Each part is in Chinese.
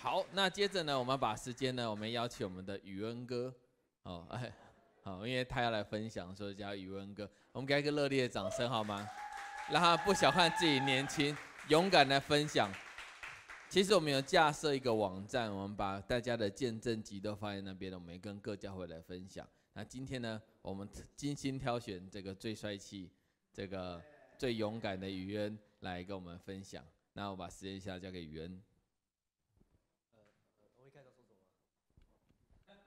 好，那接着呢，我们把时间呢，我们邀请我们的宇恩哥，好，因为他要来分享，所以叫宇恩哥，我们给他一个热烈的掌声好吗？让他不小看自己年轻，勇敢的分享。其实我们有架设一个网站，我们把大家的见证集都放在那边，我们也跟各教会来分享。那今天呢，我们精心挑选这个最帅气、这个最勇敢的宇恩来跟我们分享。那我把时间一下交给宇恩。 我一开始说什么？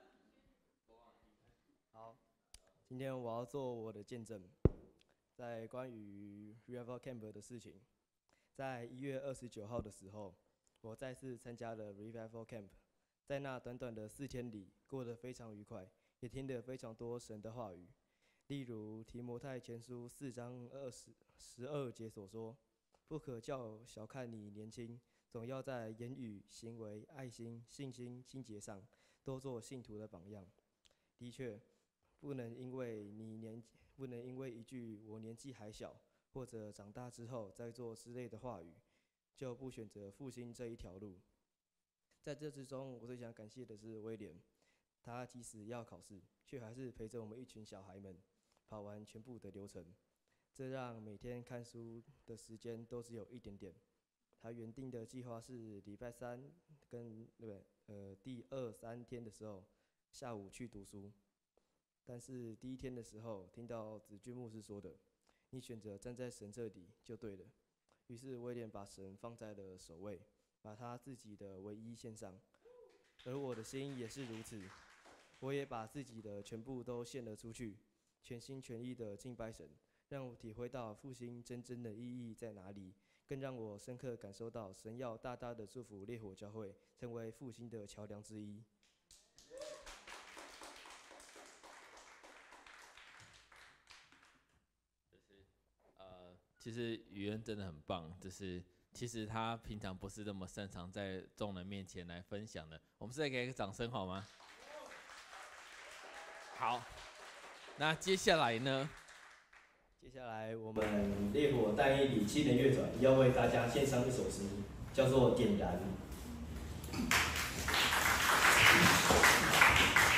好，今天我要做我的见证，在关于 Revival Camp 的事情。在1月29号的时候，我再次参加了 Revival Camp， 在那短短的4天里，过得非常愉快，也听得非常多神的话语。例如提摩太前书4章12节所说：“不可叫小看你年轻，总要在言语、行为、爱心、信心、清洁上，多做信徒的榜样。”的确，不能因为一句我年纪还小，或者长大之后再做之类的话语，就不选择复兴这一条路。在这之中，我最想感谢的是威廉，他即使要考试，却还是陪着我们一群小孩们跑完全部的流程，这让每天看书的时间都只有一点点。他原定的计划是礼拜3跟第2、3天的时候下午去读书，但是第1天的时候听到子君牧师说的，你选择站在神这里就对了。于是威廉把神放在了首位，把他自己的唯一献上，而我的心也是如此，我也把自己的全部都献了出去，全心全意的敬拜神，让我体会到复兴真正的意义在哪里，更让我深刻感受到神要大大的祝福烈火教会，成为复兴的桥梁之一。 其实宇恩真的很棒，其实他平常不是那么擅长在众人面前来分享的。我们再给一个掌声好吗？好，那接下来呢？ 接下来我们烈火但以理青年乐团要为大家献上一首诗，叫做《点燃》。